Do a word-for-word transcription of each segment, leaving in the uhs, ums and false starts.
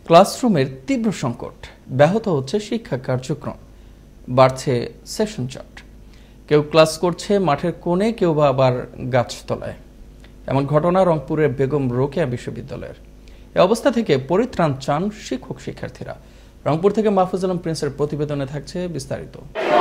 ক্লাসরুমের তীব্র সংকট, ব্যাহত হচ্ছে শিক্ষা কার্যক্রম, বাড়ছে সেশন জট। কেউ ক্লাস করছে মাঠের কোণে, কেউ বা আবার গাছতলায়। এমন ঘটনা রংপুরের বেগম রোকেয়া বিশ্ববিদ্যালয়ের। এ অবস্থা থেকে পরিত্রাণ চান শিক্ষক শিক্ষার্থীরা। রংপুর থেকে মাহফুজ আলম প্রিন্সের প্রতিবেদনে থাকছে বিস্তারিত।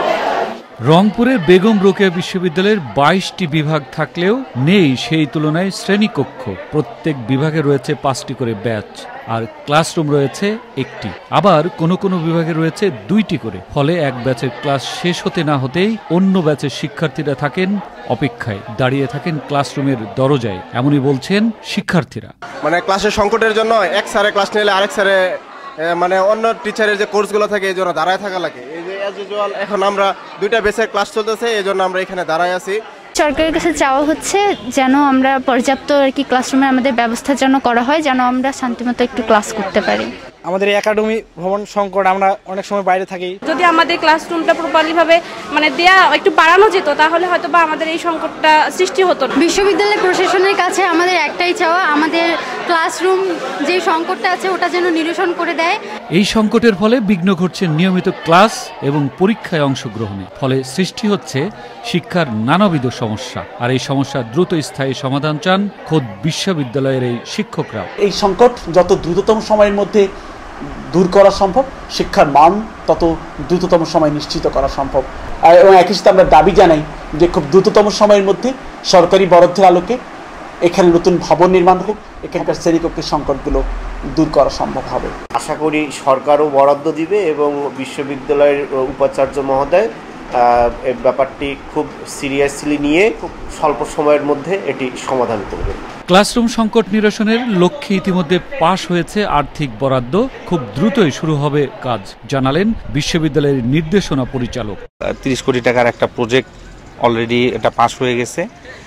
রংপুরের বেগম রোকেয়া বিশ্ববিদ্যালয়ের বাইশটি বিভাগ থাকলেও নেই সেই তুলনায় শ্রেণীকক্ষ। প্রত্যেক বিভাগে রয়েছে পাঁচটি করে ব্যাচ, আর ক্লাসরুম রয়েছে একটি। আবার কোনো কোনো বিভাগে রয়েছে দুইটি করে। ফলে এক ব্যাচের ক্লাস শেষ হতে না হতেই অন্য ব্যাচের শিক্ষার্থীরা থাকেন অপেক্ষায়, দাঁড়িয়ে থাকেন ক্লাসরুমের দরজায়। এমনই বলছেন শিক্ষার্থীরা। মানে ক্লাসের সংকটের জন্য এক স্যারে ক্লাস নিলে আরেক স্যারে মানে অন্য টিচারের যে কোর্সগুলো থাকে এই জন্য দাঁড়ায় থাকা লাগে। এই যে অ্যাজ ইউজুয়াল এখন আমরা দুইটা বেসের ক্লাস চলতেছে, এই জন্য আমরা এখানে দাঁড়ায় আছি। সরকারের কাছে চাওয়া হচ্ছে যেন আমরা পর্যাপ্ত আর কি ক্লাসরুমে আমাদের ব্যবস্থা যেন করা হয়, যেন আমরা শান্তিমতো একটু ক্লাস করতে পারি। আমাদের একাডেমি ভবন সংকট, আমরা অনেক সময় বাইরে থাকি। যদি আমাদের ক্লাসরুমটা প্রপারলি ভাবে মানে দেয়া একটু বাড়ানো যেত, তাহলে হয়তো বা আমাদের এই সংকটটা সৃষ্টি হতো না। বিশ্ববিদ্যালয় প্রশাসনের কাছে আমাদের একটাই চাওয়া, আমাদের ক্লাসরুম যে সংকটটা আছে ওটা যেন নিরসন করে দেয়। এই সংকটের ফলে বিঘ্ন ঘটছে নিয়মিত ক্লাস এবং পরীক্ষায় অংশগ্রহণে। ফলে সৃষ্টি হচ্ছে শিক্ষার নানাবিধ সমস্যা। আর এই সমস্যা দ্রুত স্থায়ী সমাধান চান খোদ বিশ্ববিদ্যালয়ের এই শিক্ষকরা। এই সংকট যত দ্রুততম সময়ের মধ্যে দূর করা সম্ভব, শিক্ষার মান তত দ্রুততম সময় নিশ্চিত করা সম্ভব। এবং একই সাথে আমরা দাবি জানাই যে খুব দ্রুততম সময়ের মধ্যে সরকারি বরাদ্দের আলোকে এখানে নতুন ভবন নির্মাণ হোক, এখানকার শ্রেণীকক্ষের সংকটগুলো দূর করা সম্ভব হবে। আশা করি সরকারও বরাদ্দ দিবে এবং বিশ্ববিদ্যালয়ের উপাচার্য মহোদয় এই ব্যাপারটি খুব সিরিয়াসলি নিয়ে খুব স্বল্প সময়ের মধ্যে এটি সমাধান করবে। ক্লাসরুম সংকট নিরসনের লক্ষ্যে ইতিমধ্যে পাশ হয়েছে আর্থিক বরাদ্দ। খুব দ্রুতই শুরু হবে কাজ, জানালেন বিশ্ববিদ্যালয়ের নির্দেশনা পরিচালক। তিরিশ কোটি টাকার একটা প্রজেক্ট অলরেডি এটা পাশ হয়ে গেছে।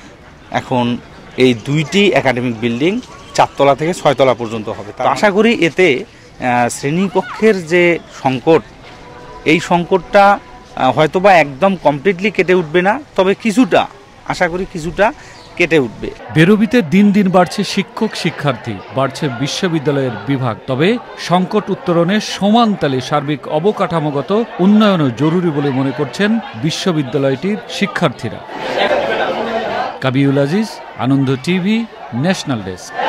এখন এই দুইটি একাডেমিক বিল্ডিং চারতলা থেকে ছয়তলা পর্যন্ত হবে। তো আশা করি এতে শ্রেণীকক্ষের যে সংকট, এই সংকটটা হয়তোবা একদম কমপ্লিটলি কেটে উঠবে না, তবে কিছুটা আশা করি কিছুটা কেটে উঠবে। বেরোবিতে দিন দিন বাড়ছে শিক্ষক শিক্ষার্থী, বাড়ছে বিশ্ববিদ্যালয়ের বিভাগ। তবে সংকট উত্তরণে সমান তালে সার্বিক অবকাঠামোগত উন্নয়নও জরুরি বলে মনে করছেন বিশ্ববিদ্যালয়টির শিক্ষার্থীরা। Kabiul Aziz, Ananda TV, national desk.